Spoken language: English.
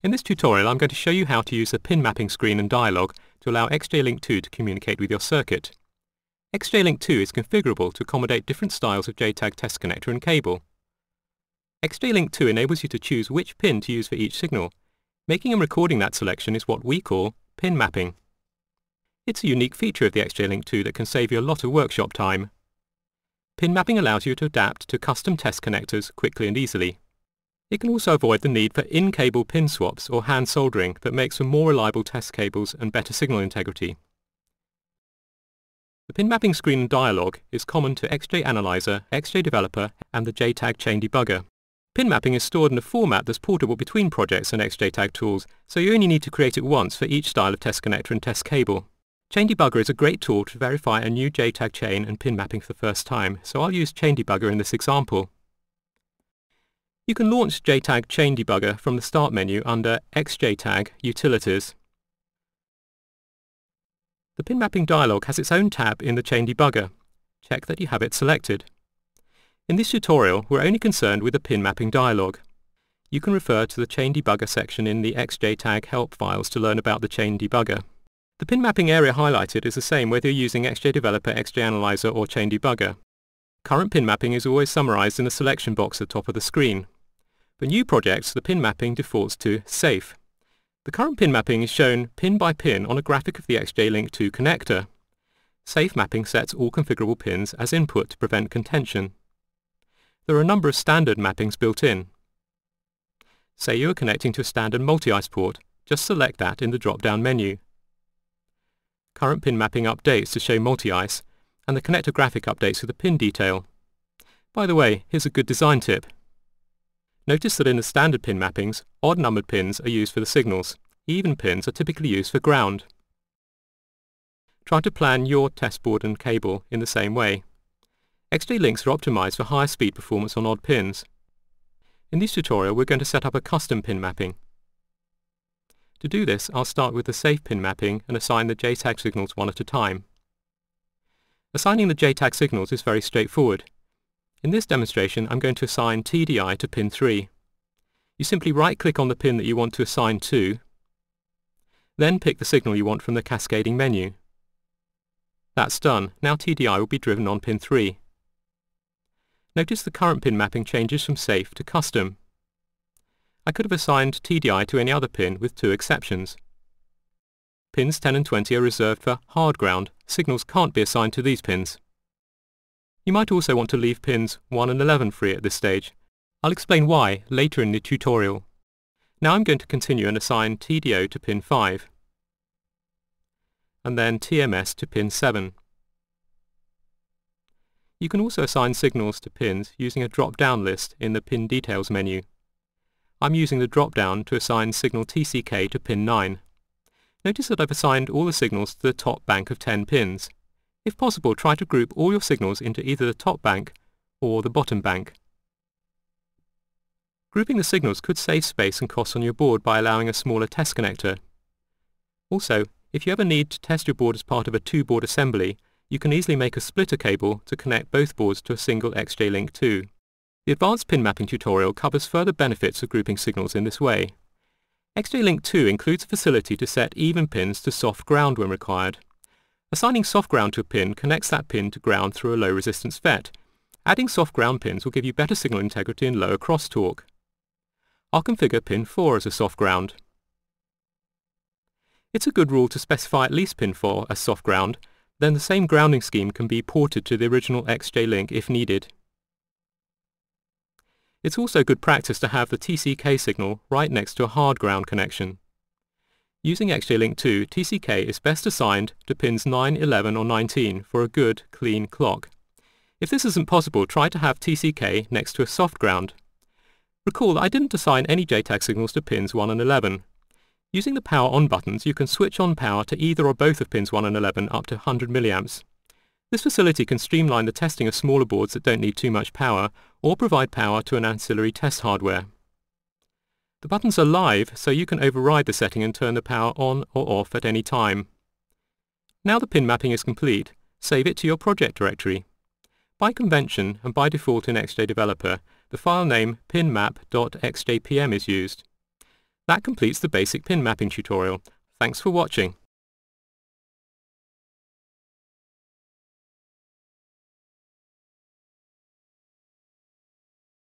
In this tutorial I'm going to show you how to use the pin mapping screen and dialog to allow XJ-Link 2 to communicate with your circuit. XJ-Link 2 is configurable to accommodate different styles of JTAG test connector and cable. XJ-Link 2 enables you to choose which pin to use for each signal. Making and recording that selection is what we call pin mapping. It's a unique feature of the XJ-Link 2 that can save you a lot of workshop time. Pin mapping allows you to adapt to custom test connectors quickly and easily. It can also avoid the need for in-cable pin swaps or hand soldering that makes for more reliable test cables and better signal integrity. The pin mapping screen and dialog is common to XJ Analyzer, XJ Developer and the JTAG Chain Debugger. Pin mapping is stored in a format that's portable between projects and XJTAG tools, so you only need to create it once for each style of test connector and test cable. Chain Debugger is a great tool to verify a new JTAG chain and pin mapping for the first time, so I'll use Chain Debugger in this example. You can launch JTAG Chain Debugger from the Start menu under XJTAG Utilities. The pin mapping dialog has its own tab in the Chain Debugger. Check that you have it selected. In this tutorial, we're only concerned with the pin mapping dialog. You can refer to the Chain Debugger section in the XJTAG help files to learn about the Chain Debugger. The pin mapping area highlighted is the same whether you're using XJ Developer, XJ Analyzer or Chain Debugger. Current pin mapping is always summarized in the selection box at the top of the screen. For new projects, the pin mapping defaults to Safe. The current pin mapping is shown pin by pin on a graphic of the XJ-Link 2 connector. Safe mapping sets all configurable pins as input to prevent contention. There are a number of standard mappings built in. Say you are connecting to a standard multi-ICE port, just select that in the drop-down menu. Current pin mapping updates to show multi-ICE, and the connector graphic updates with the pin detail. By the way, here's a good design tip. Notice that in the standard pin mappings, odd-numbered pins are used for the signals. Even pins are typically used for ground. Try to plan your test board and cable in the same way. XJ-Links are optimized for higher speed performance on odd pins. In this tutorial, we're going to set up a custom pin mapping. To do this, I'll start with the safe pin mapping and assign the JTAG signals one at a time. Assigning the JTAG signals is very straightforward. In this demonstration, I'm going to assign TDI to pin 3. You simply right-click on the pin that you want to assign to, then pick the signal you want from the cascading menu. That's done. Now TDI will be driven on pin 3. Notice the current pin mapping changes from safe to custom. I could have assigned TDI to any other pin with two exceptions. Pins 10 and 20 are reserved for hard ground. Signals can't be assigned to these pins. You might also want to leave pins 1 and 11 free at this stage. I'll explain why later in the tutorial. Now I'm going to continue and assign TDO to pin 5, and then TMS to pin 7. You can also assign signals to pins using a drop-down list in the Pin Details menu. I'm using the drop-down to assign signal TCK to pin 9. Notice that I've assigned all the signals to the top bank of 10 pins. If possible, try to group all your signals into either the top bank or the bottom bank. Grouping the signals could save space and costs on your board by allowing a smaller test connector. Also, if you ever need to test your board as part of a two-board assembly, you can easily make a splitter cable to connect both boards to a single XJ-Link 2. The advanced pin mapping tutorial covers further benefits of grouping signals in this way. XJ-Link 2 includes a facility to set even pins to soft ground when required. Assigning soft ground to a pin connects that pin to ground through a low resistance FET. Adding soft ground pins will give you better signal integrity and lower crosstalk. I'll configure pin 4 as a soft ground. It's a good rule to specify at least pin 4 as soft ground, then the same grounding scheme can be ported to the original XJ-Link if needed. It's also good practice to have the TCK signal right next to a hard ground connection. Using XJ-Link 2, TCK is best assigned to pins 9, 11 or 19 for a good, clean clock. If this isn't possible, try to have TCK next to a soft ground. Recall that I didn't assign any JTAG signals to pins 1 and 11. Using the power on buttons, you can switch on power to either or both of pins 1 and 11 up to 100 mA. This facility can streamline the testing of smaller boards that don't need too much power, or provide power to an ancillary test hardware. The buttons are live, so you can override the setting and turn the power on or off at any time. Now the pin mapping is complete, save it to your project directory. By convention, and by default in XJ Developer, the file name pinmap.xjpm is used. That completes the basic pin mapping tutorial. Thanks for watching.